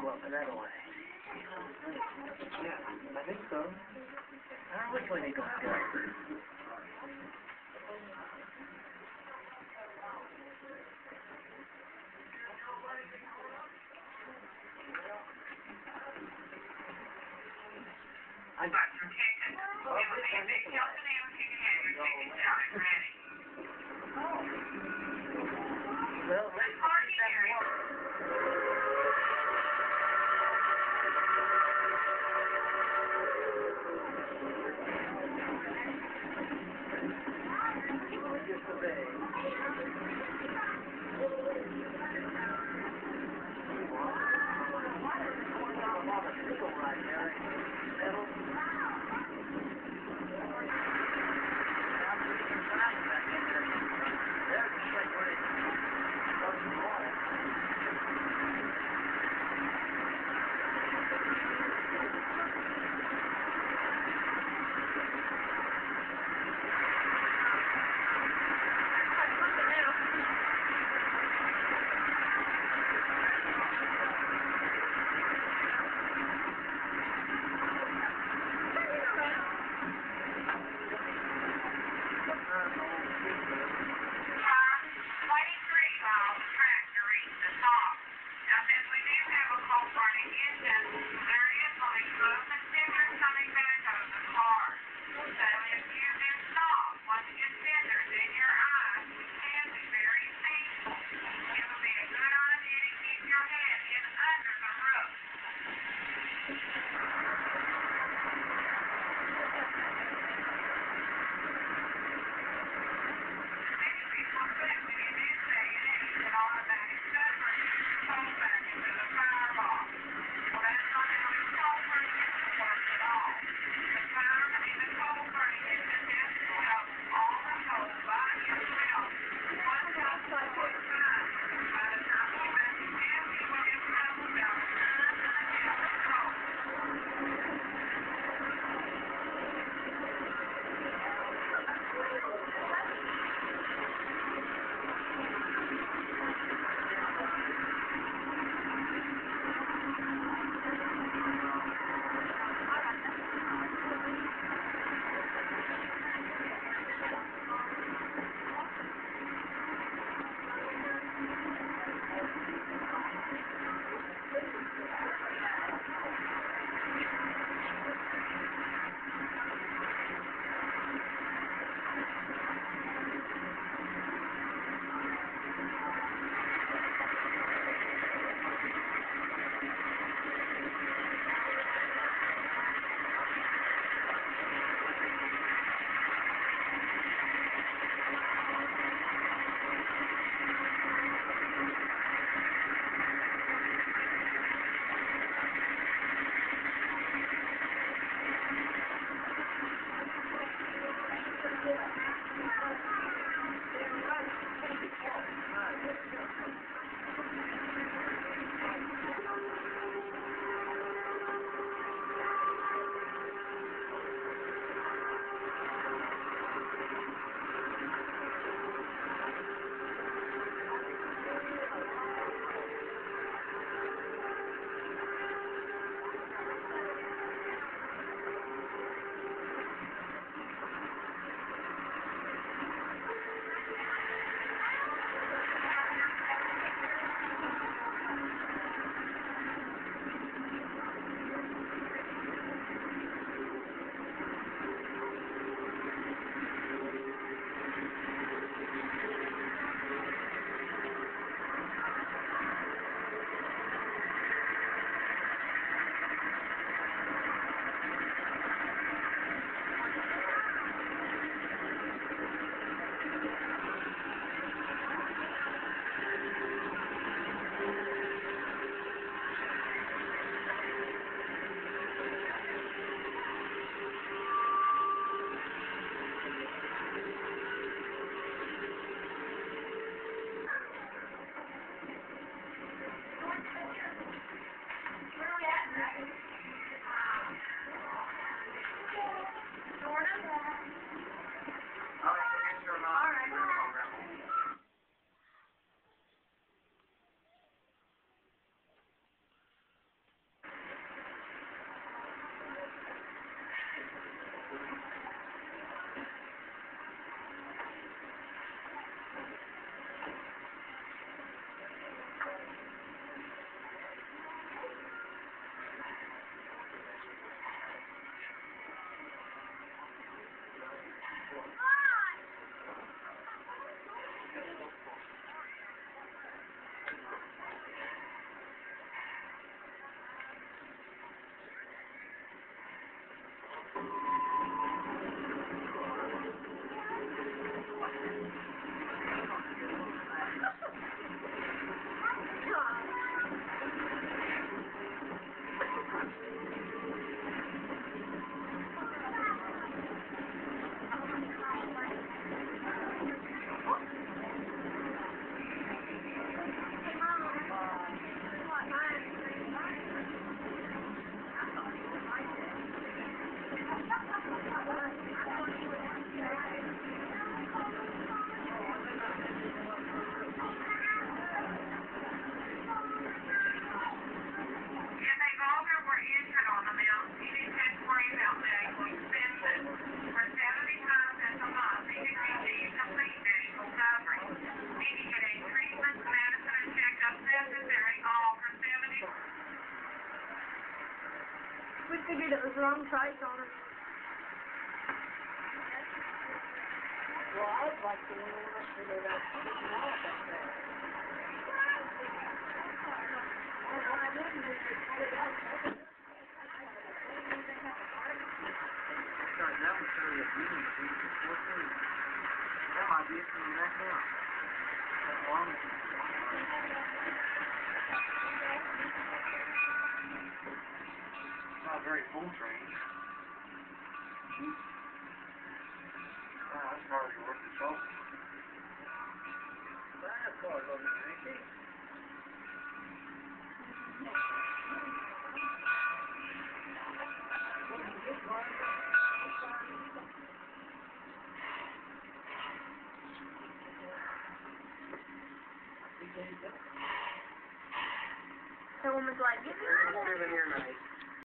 go up that way. Yeah, I think so. I don't know which way they gonna go. I got your chicken. It would be a big help to them if you can have your chicken shouted ready. Well, let's party here. Just a bit. Right there. Settle. We figured it was the wrong price on it. Well, I'd like to know what to do that. That might be it from the neck down. Not very full train. That's hardly worth the trouble. That's hard looking, ain't it? The woman's like, give me that. Living here nice.